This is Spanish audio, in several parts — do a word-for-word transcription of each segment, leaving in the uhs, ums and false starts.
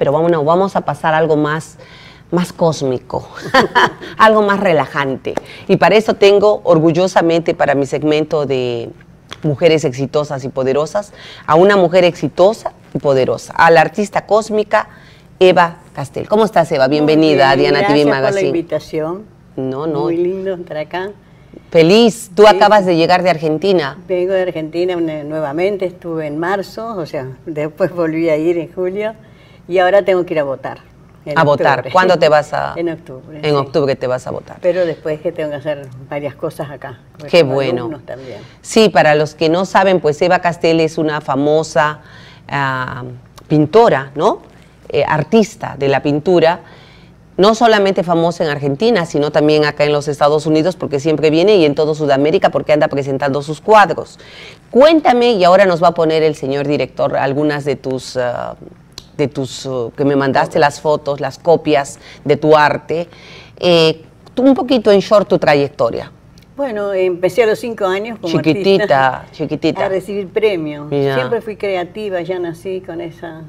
pero vamos, no, vamos a pasar a algo más, más cósmico, algo más relajante. Y para eso tengo orgullosamente para mi segmento de mujeres exitosas y poderosas, a una mujer exitosa y poderosa, a la artista cósmica Eva Castel. ¿Cómo estás, Eva? Bienvenida a Diana T V Magazine. Gracias por la invitación. No, no. Muy lindo estar acá. Feliz. Tú sí. acabas de llegar de Argentina. Vengo de Argentina una, nuevamente, estuve en marzo, o sea, después volví a ir en julio y ahora tengo que ir a votar. A votar. ¿Cuándo te vas a...? En octubre. En sí. octubre te vas a votar. Pero después que tengo que hacer varias cosas acá. Qué bueno. También. Sí, para los que no saben, pues Eva Castel es una famosa uh, pintora, ¿no? Eh, artista de la pintura, no solamente famosa en Argentina, sino también acá en los Estados Unidos, porque siempre viene, y en todo Sudamérica, porque anda presentando sus cuadros. Cuéntame, y ahora nos va a poner el señor director algunas de tus... Uh, de tus, uh, que me mandaste las fotos, las copias de tu arte, eh, tú, un poquito en short tu trayectoria. Bueno, empecé a los cinco años como chiquitita, artista chiquitita. a recibir premios. Ya. Siempre fui creativa, ya nací con esa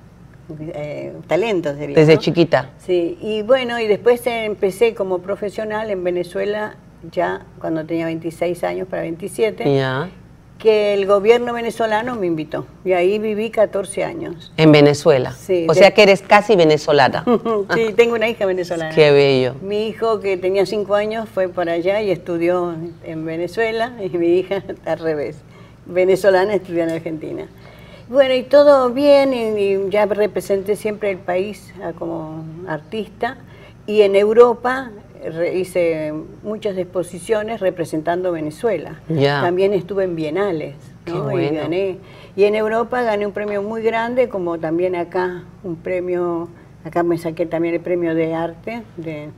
eh, talento. Sería, Desde ¿no? chiquita. Sí, y bueno, y después empecé como profesional en Venezuela, ya cuando tenía veintiséis años para veintisiete. Ya. Que el gobierno venezolano me invitó. Y ahí viví catorce años. En Venezuela. Sí. O de... sea que eres casi venezolana. Sí, tengo una hija venezolana. Qué bello. Mi hijo, que tenía cinco años, fue para allá y estudió en Venezuela, y mi hija al revés. Venezolana, estudió en Argentina. Bueno, y todo bien, y, y ya representé siempre el país como artista. Y en Europa hice muchas exposiciones representando Venezuela. Ya. También estuve en bienales, ¿no? Qué bueno. Y gané. Y en Europa gané un premio muy grande, como también acá un premio, acá me saqué también el premio de arte de,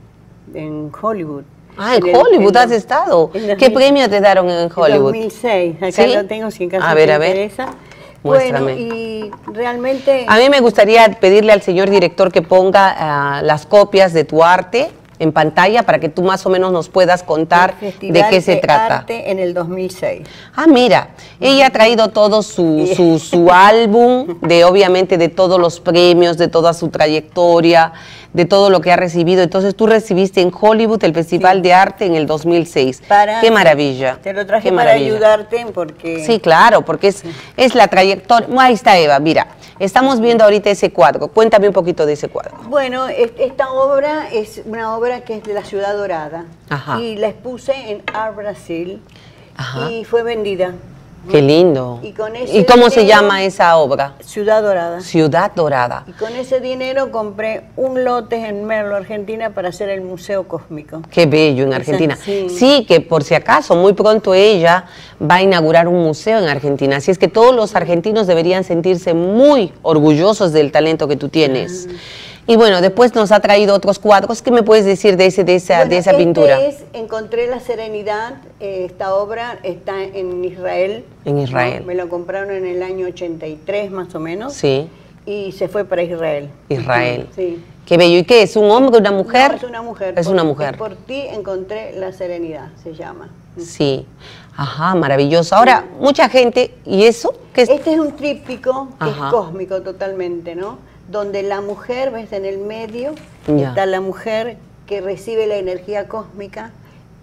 en Hollywood. Ah, en, en Hollywood el, has estado. en ¿Qué premio te daron en Hollywood? En dos mil seis, acá ¿Sí? lo tengo, si en caso a ver, te a ver. interesa. Muéstrame. Bueno, y realmente... A mí me gustaría pedirle al señor director que ponga uh, las copias de tu arte en pantalla para que tú más o menos nos puedas contar de qué se de trata. Arte en el dos mil seis. Ah, mira, ella ha traído todo su, su, su álbum, de obviamente de todos los premios, de toda su trayectoria, de todo lo que ha recibido. Entonces tú recibiste en Hollywood el Festival sí. de Arte en el dos mil seis. Para, ¡Qué maravilla! Te lo traje qué para maravilla. ayudarte porque... Sí, claro, porque es, es la trayectoria. Ahí está Eva, mira, estamos viendo ahorita ese cuadro. Cuéntame un poquito de ese cuadro. Bueno, esta obra es una obra que es de la Ciudad Dorada. Ajá. Y la expuse en Art Brasil. Ajá. Y fue vendida. Qué lindo. Y, con ese ¿Y cómo dinero, se llama esa obra? Ciudad Dorada. Ciudad Dorada. Y con ese dinero compré un lote en Merlo, Argentina, para hacer el Museo Cósmico. Qué bello en Argentina. Esa, sí. sí, que por si acaso, muy pronto ella va a inaugurar un museo en Argentina. Así es que todos los argentinos deberían sentirse muy orgullosos del talento que tú tienes. Ah. Y bueno, después nos ha traído otros cuadros. ¿Qué me puedes decir de, ese, de esa, bueno, de esa este pintura? Es, encontré la Serenidad, eh, esta obra está en Israel. En Israel. ¿No? Me lo compraron en el año ochenta y tres más o menos. Sí. Y se fue para Israel. Israel. Sí. Qué bello. ¿Y qué? ¿Es un hombre, una mujer? No, es una mujer. Es por, una mujer. Por ti encontré la Serenidad, se llama. Sí. Ajá, maravilloso. Ahora, sí. mucha gente, ¿y eso? ¿Qué es? Este es un tríptico que Ajá. es cósmico totalmente, ¿no? Donde la mujer, ves, en el medio, ya. está la mujer que recibe la energía cósmica,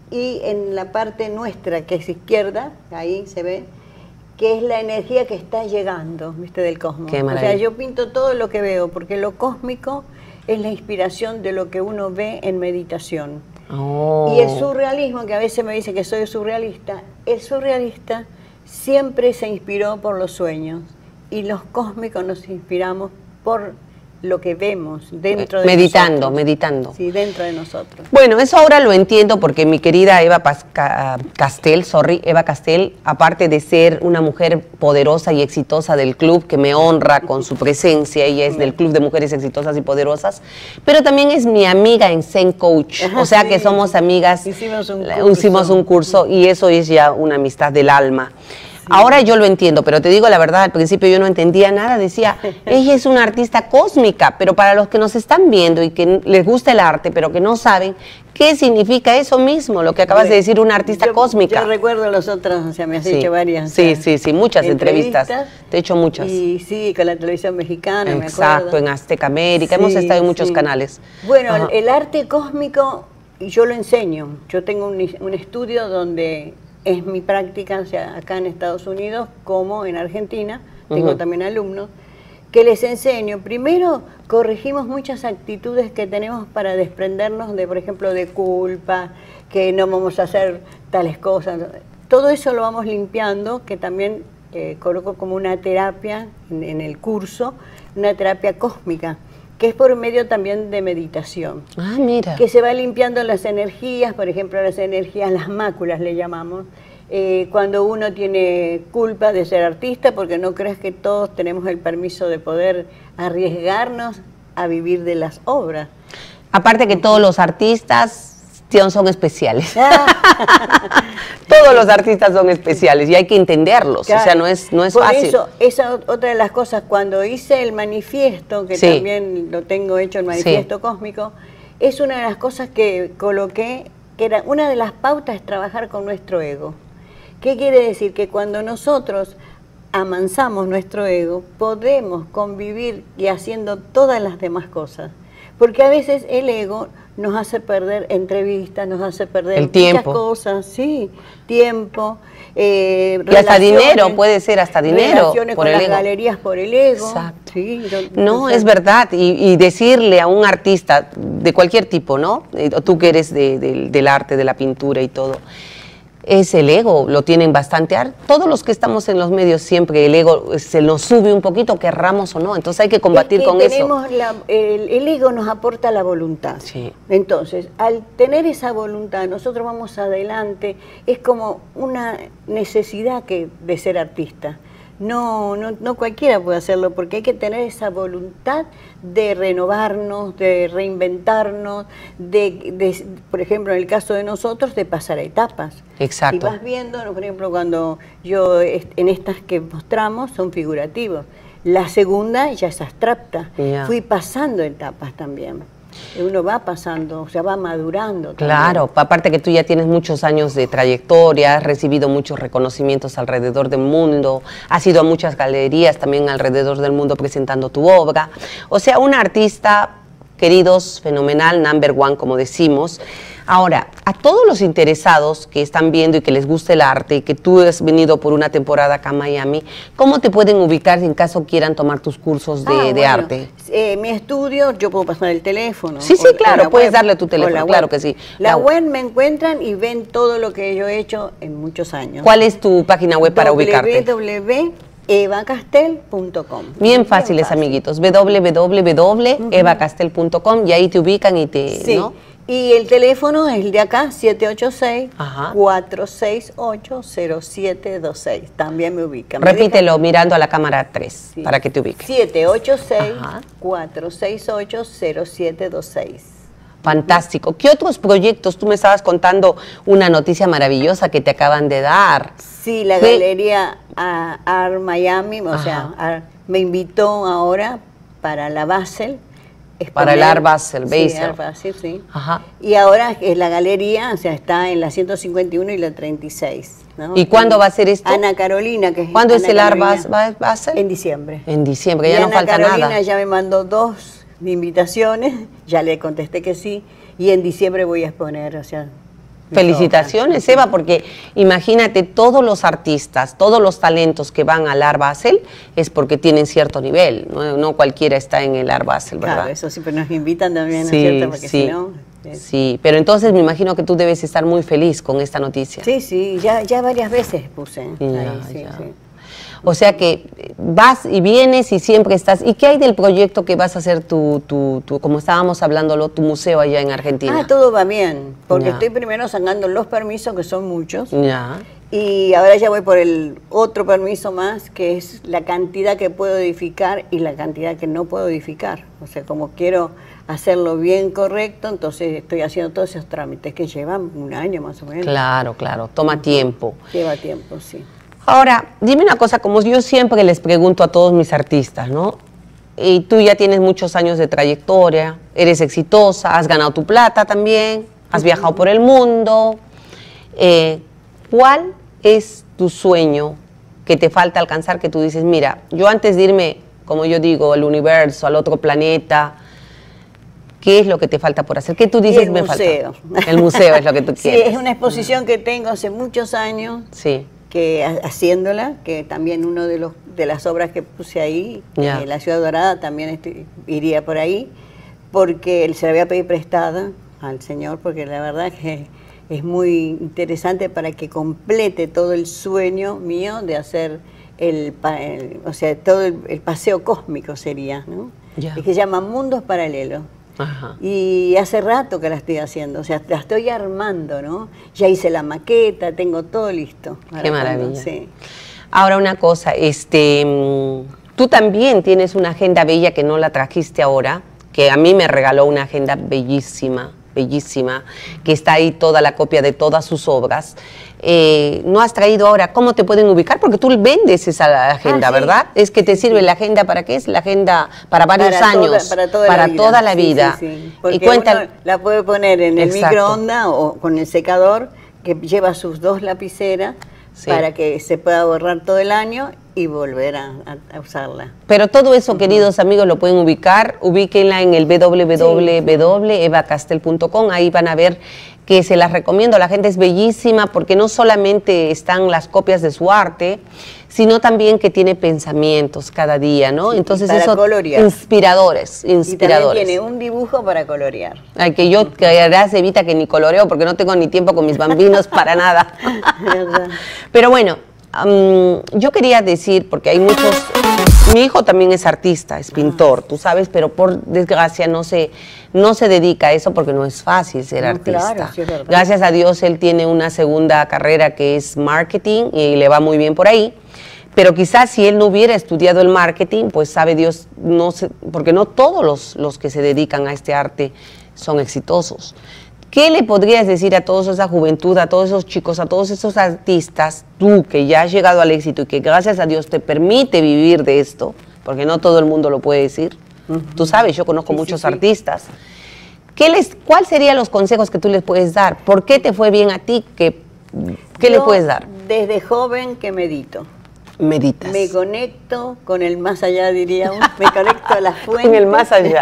y en la parte nuestra, que es izquierda, ahí se ve, que es la energía que está llegando, ¿viste? Del cosmos. Qué o sea, yo pinto todo lo que veo, porque lo cósmico es la inspiración de lo que uno ve en meditación. Oh. Y el surrealismo, que a veces me dice que soy surrealista, el surrealista siempre se inspiró por los sueños, y los cósmicos nos inspiramos por lo que vemos dentro de meditando, nosotros. Meditando, Sí, dentro de nosotros. Bueno, eso ahora lo entiendo porque mi querida Eva Castel, sorry, Eva Castel, aparte de ser una mujer poderosa y exitosa del club, que me honra con su presencia, ella es del Club de Mujeres Exitosas y Poderosas, pero también es mi amiga en Zen Coach, o sea sí. que somos amigas, hicimos un curso. hicimos un curso y eso es ya una amistad del alma. Ahora yo lo entiendo, pero te digo la verdad, al principio yo no entendía nada, decía, ella es una artista cósmica, pero para los que nos están viendo y que les gusta el arte, pero que no saben, ¿qué significa eso mismo, lo que acabas Bueno, de decir, una artista yo, cósmica? Yo recuerdo los otros, o sea, me has Sí, hecho varias. sí, o sea, sí, sí, muchas entrevistas, te he hecho muchas. Y sí, con la televisión mexicana, me acuerdo. Exacto, en Azteca América, Sí, hemos estado en muchos sí. canales. Bueno, Ajá. el, el arte cósmico yo lo enseño. Yo tengo un, un estudio donde es mi práctica, o sea, acá en Estados Unidos como en Argentina, tengo Ujú. también alumnos, que les enseño. Primero, corregimos muchas actitudes que tenemos para desprendernos de, por ejemplo, de culpa, que no vamos a hacer tales cosas. Todo eso lo vamos limpiando, que también eh, coloco como una terapia en, en el curso, una terapia cósmica, que es por medio también de meditación. Ah, mira. Que se va limpiando las energías, por ejemplo, las energías, las máculas le llamamos, eh, cuando uno tiene culpa de ser artista, porque no crees que todos tenemos el permiso de poder arriesgarnos a vivir de las obras. Aparte que todos los artistas son especiales. Todos los artistas son especiales y hay que entenderlos, Claro. o sea, no es, no es Por fácil. eso, esa es otra de las cosas, cuando hice el manifiesto, que Sí. también lo tengo hecho, el manifiesto Sí. cósmico, es una de las cosas que coloqué, que era una de las pautas es trabajar con nuestro ego. ¿Qué quiere decir? Que cuando nosotros amansamos nuestro ego, podemos convivir y haciendo todas las demás cosas. Porque a veces el ego nos hace perder entrevistas, nos hace perder El muchas tiempo. cosas, sí, tiempo, eh, Y hasta relaciones, dinero, puede ser hasta dinero relaciones por con el las ego. galerías por el ego. Exacto. Sí, yo- No, o sea, es verdad, y, y decirle a un artista de cualquier tipo, ¿no? Eh, Tú que eres de- de- del arte, de la pintura y todo, es el ego, lo tienen bastante. ar- Todos los que estamos en los medios siempre el ego se nos sube un poquito, querramos o no, entonces hay que combatir es que con eso. tenemos la- el, el ego nos aporta la voluntad. Sí. Entonces, al tener esa voluntad, nosotros vamos adelante, es como una necesidad que, de ser artista. No, no, no cualquiera puede hacerlo, porque hay que tener esa voluntad de renovarnos, de reinventarnos, de, de, por ejemplo, en el caso de nosotros, de pasar a etapas. Exacto. Si vas viendo, por ejemplo, cuando yo, est- en estas que mostramos, son figurativos. La segunda ya es abstracta. Ya. Fui pasando etapas también. Uno va pasando, o sea, va madurando. también. Claro, aparte que tú ya tienes muchos años de trayectoria, has recibido muchos reconocimientos alrededor del mundo, has ido a muchas galerías también alrededor del mundo presentando tu obra. O sea, una artista, queridos, fenomenal, number one, como decimos. Ahora, a todos los interesados que están viendo y que les gusta el arte y que tú has venido por una temporada acá a Miami, ¿cómo te pueden ubicar en caso quieran tomar tus cursos de, Ah, de bueno, arte? eh, mi estudio, yo puedo pasar el teléfono. Sí, sí, o- o claro, la puedes web, darle tu o teléfono, la claro web. que sí. La La- web me encuentran y ven todo lo que yo he hecho en muchos años. ¿Cuál es tu página web para ubicarte? w w w punto eva castel punto com. Bien fáciles, fácil. amiguitos. w w w punto eva castel punto com y ahí te ubican y te, Sí. ¿no? Y el teléfono es el de acá, siete ocho seis, Ajá. cuatro seis ocho, cero siete dos seis. También me ubican. Me Repítelo mirando a la cámara tres dejan- para que te ubiques. siete ocho seis, Ajá. cuatro seis ocho, cero siete dos seis. Fantástico. ¿Qué otros proyectos? Tú me estabas contando una noticia maravillosa que te acaban de dar. Sí, la ¿Qué? galería a- Art Miami, o Ajá. sea, Art- me invitó ahora para la Basel. Para el Art Basel, Sí, Basel. Art Basel, sí. Ajá. Y ahora es la galería, o sea, está en la ciento cincuenta y uno y la treinta y seis. ¿no? ¿Y cuándo va a ser esto? Ana Carolina, que es ¿Cuándo es Ana el Art Carolina. Bas- Ba- Basel? En diciembre. En diciembre, Y ya no Ana falta Carolina nada. ya me mandó dos invitaciones, ya le contesté que sí, y en diciembre voy a exponer, o sea... mis Felicitaciones, obras. Eva, porque imagínate, todos los artistas, todos los talentos que van al Art Basel es porque tienen cierto nivel, no, no cualquiera está en el Art Basel, ¿verdad? Claro, eso sí, pero nos invitan también, ¿no es Sí, cierto? Porque sí, si no... es- sí, pero entonces me imagino que tú debes estar muy feliz con esta noticia. Sí, sí, ya, ya varias veces puse. Ya, ahí, sí, ya. sí. O sea que vas y vienes y siempre estás. ¿Y qué hay del proyecto que vas a hacer tu, tu, tu como estábamos hablándolo, tu museo allá en Argentina? Ah, todo va bien, porque Ya. estoy primero sacando los permisos, que son muchos, Ya. y ahora ya voy por el otro permiso más, que es la cantidad que puedo edificar y la cantidad que no puedo edificar. O sea, como quiero hacerlo bien correcto, entonces estoy haciendo todos esos trámites que llevan un año más o menos. Claro, claro, toma tiempo. Lleva tiempo, sí. Ahora, dime una cosa, como yo siempre les pregunto a todos mis artistas, ¿no? Y tú ya tienes muchos años de trayectoria, eres exitosa, has ganado tu plata también, has viajado por el mundo. Eh, ¿Cuál es tu sueño que te falta alcanzar, que tú dices, mira, yo antes de irme, como yo digo, al universo, al otro planeta, ¿qué es lo que te falta por hacer? ¿Qué tú dices? El me museo. Falta? El museo es lo que tú quieres. Sí, es una exposición que tengo hace muchos años, sí. que haciéndola, que también uno de los de las obras que puse ahí, yeah. eh, La Ciudad Dorada, también estoy, iría por ahí, porque él se la había pedido prestada al señor, porque la verdad que es muy interesante para que complete todo el sueño mío de hacer el, el o sea, todo el, el paseo cósmico sería, ¿no? Yeah. Es que se llama Mundos Paralelos. Ajá. Y hace rato que la estoy haciendo, o sea, la estoy armando, ¿no? Ya hice la maqueta, tengo todo listo. Qué maravilla. Cuando, sí. Ahora una cosa, este, tú también tienes una agenda bella que no la trajiste ahora, que a mí me regaló una agenda bellísima, bellísima, que está ahí toda la copia de todas sus obras. Eh, no has traído ahora, ¿cómo te pueden ubicar? Porque tú vendes esa agenda, ah, sí. ¿verdad? Es que te sirve sí. la agenda, ¿para qué es? La agenda para varios para años, toda, para toda para la vida. Toda la vida. Sí, sí, sí. Porque y cuenta, uno la puede poner en el exacto. microondas o con el secador, que lleva sus dos lapiceras, sí. para que se pueda borrar todo el año y volver a, a, a usarla. Pero todo eso, uh-huh. queridos amigos, lo pueden ubicar, ubíquenla en el w w w punto eva castel punto com, ahí van a ver que se las recomiendo, la gente es bellísima porque no solamente están las copias de su arte, sino también que tiene pensamientos cada día, ¿no? Sí, entonces para eso, colorear. inspiradores, inspiradores. Y también tiene un dibujo para colorear. Ay, que yo, que verdad, se evita que ni coloreo porque no tengo ni tiempo con mis bambinos para nada. Pero bueno, um, yo quería decir, porque hay muchos... Mi hijo también es artista, es pintor, tú sabes, pero por desgracia no se, no se dedica a eso porque no es fácil ser no, artista. Claro, sí, es verdad. Gracias a Dios él tiene una segunda carrera que es marketing y le va muy bien por ahí. Pero quizás si él no hubiera estudiado el marketing, pues sabe Dios, no sé, porque no todos los, los que se dedican a este arte son exitosos. ¿Qué le podrías decir a toda esa juventud, a todos esos chicos, a todos esos artistas, tú que ya has llegado al éxito y que gracias a Dios te permite vivir de esto, porque no todo el mundo lo puede decir? Uh-huh. Tú sabes, yo conozco sí, muchos sí, sí. artistas. ¿Qué les, ¿Cuál serían los consejos que tú les puedes dar? ¿Por qué te fue bien a ti? ¿Qué, qué le puedes dar? Desde joven que medito. Meditas. Me conecto con el más allá, diríamos. Me conecto a la fuente. Con el más allá.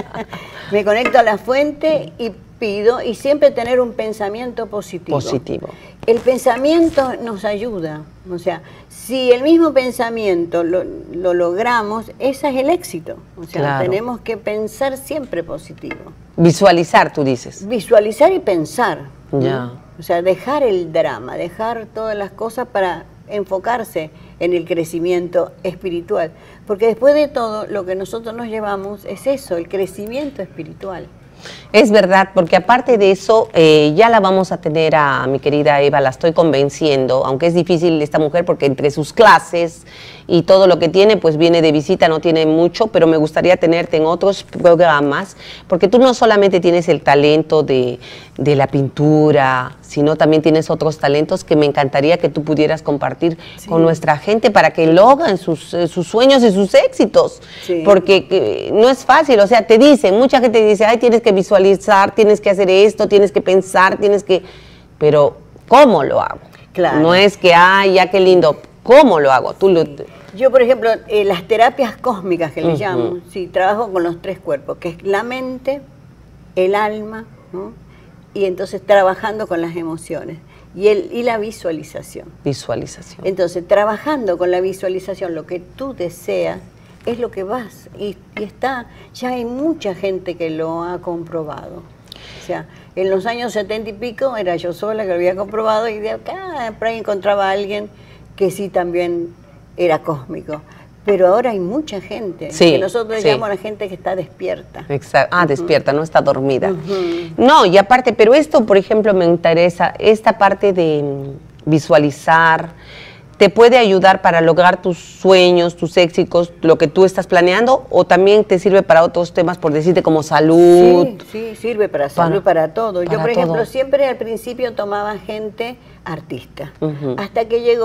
Me conecto a la fuente y pido, y siempre tener un pensamiento positivo. Positivo. El pensamiento nos ayuda. O sea, si el mismo pensamiento lo, lo logramos, ese es el éxito. O sea, claro. tenemos que pensar siempre positivo. Visualizar, tú dices. Visualizar y pensar. Ya. ¿no? O sea, dejar el drama, dejar todas las cosas para enfocarse en el crecimiento espiritual. Porque después de todo, lo que nosotros nos llevamos es eso, el crecimiento espiritual. Es verdad, porque aparte de eso, eh, ya la vamos a tener a mi querida Eva, la estoy convenciendo, aunque es difícil esta mujer porque entre sus clases y todo lo que tiene, pues viene de visita, no tiene mucho, pero me gustaría tenerte en otros programas, porque tú no solamente tienes el talento de, de la pintura, sino también tienes otros talentos que me encantaría que tú pudieras compartir sí. con nuestra gente para que logren sus, sus sueños y sus éxitos, sí. porque que, no es fácil, o sea, te dicen, mucha gente dice, ay, tienes que visualizar, tienes que hacer esto, tienes que pensar, tienes que... Pero, ¿cómo lo hago? Claro. No es que, ay, ya qué lindo, ¿cómo lo hago? Tú lo... Yo, por ejemplo, eh, las terapias cósmicas que le Uh-huh. llamo, sí, trabajo con los tres cuerpos, que es la mente, el alma, ¿no? Y entonces trabajando con las emociones y, el, y la visualización. Visualización. Entonces, trabajando con la visualización, lo que tú deseas es lo que vas. Y, y está, ya hay mucha gente que lo ha comprobado. O sea, en los años setenta y pico era yo sola que lo había comprobado y de acá por ahí encontraba a alguien que sí también era cósmico. Pero ahora hay mucha gente, sí, que nosotros sí. le llamamos a la gente que está despierta. Exacto. Ah, uh-huh. despierta, no está dormida. Uh-huh. No, y aparte, pero esto, por ejemplo, me interesa, esta parte de visualizar, ¿te puede ayudar para lograr tus sueños, tus éxitos, lo que tú estás planeando? ¿O también te sirve para otros temas, por decirte, como salud? Sí, sí, sirve para salud, para, para todo. Para Yo, por ejemplo, todo. siempre al principio tomaba gente artista, Uh-huh. hasta que llegó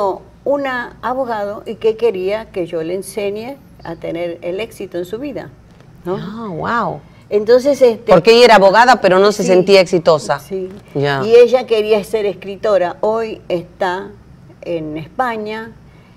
un abogado y que quería que yo le enseñe a tener el éxito en su vida, ¿no? Ah, wow. Entonces, este, porque ella era abogada, pero no se sí, sentía exitosa. Sí. Ya. Y ella quería ser escritora. Hoy está en España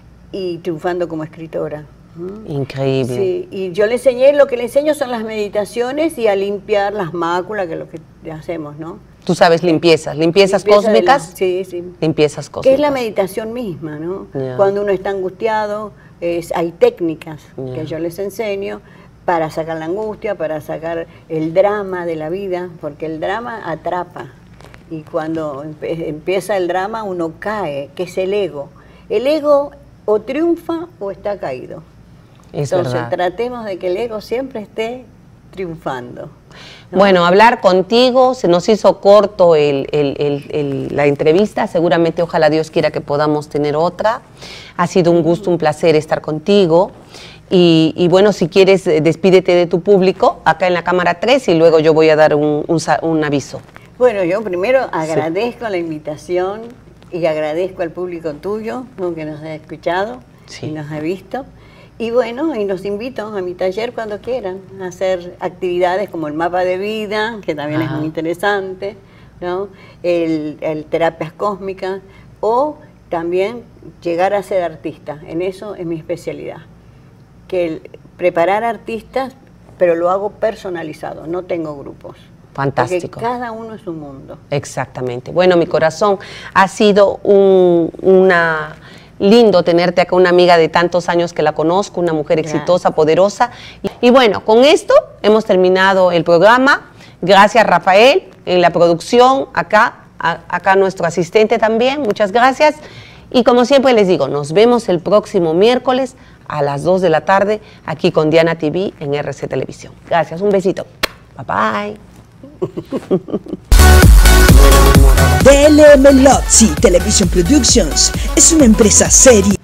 y triunfando como escritora. Increíble. Sí, y yo le enseñé, lo que le enseño son las meditaciones y a limpiar las máculas, que es lo que hacemos, ¿no? Tú sabes, limpiezas, limpiezas Limpieza cósmicas. la, sí, sí. Limpiezas cósmicas. Que es la meditación misma, ¿no? Yeah. Cuando uno está angustiado, es, hay técnicas Yeah. que yo les enseño para sacar la angustia, para sacar el drama de la vida, porque el drama atrapa. Y cuando empe empieza el drama, uno cae, que es el ego. El ego o triunfa o está caído. Es Entonces, verdad. tratemos de que el ego siempre esté triunfando, ¿no? Bueno, hablar contigo, se nos hizo corto el, el, el, el, la entrevista, seguramente ojalá Dios quiera que podamos tener otra. Ha sido un gusto, un placer estar contigo. Y, y bueno, si quieres, despídete de tu público acá en la cámara tres y luego yo voy a dar un, un, un aviso. Bueno, yo primero agradezco sí. la invitación y agradezco al público tuyo, ¿no? que nos ha escuchado sí. y nos ha visto. Y bueno, y los invito a mi taller cuando quieran, a hacer actividades como el mapa de vida, que también Ajá. es muy interesante, ¿no? el, el terapias cósmicas, o también llegar a ser artista. En eso es mi especialidad. Que el, preparar artistas, pero lo hago personalizado, no tengo grupos. Fantástico. Porque cada uno es un mundo. Exactamente. Bueno, mi corazón, ha sido un, una... lindo tenerte acá, una amiga de tantos años que la conozco, una mujer exitosa, Gracias. poderosa. Y, y bueno, con esto hemos terminado el programa. Gracias, Rafael, en la producción, acá, a, acá nuestro asistente también, muchas gracias. Y como siempre les digo, nos vemos el próximo miércoles a las dos de la tarde, aquí con Diana T V en R C Televisión. Gracias, un besito. Bye bye. D L M Lotzi Television Productions es una empresa seria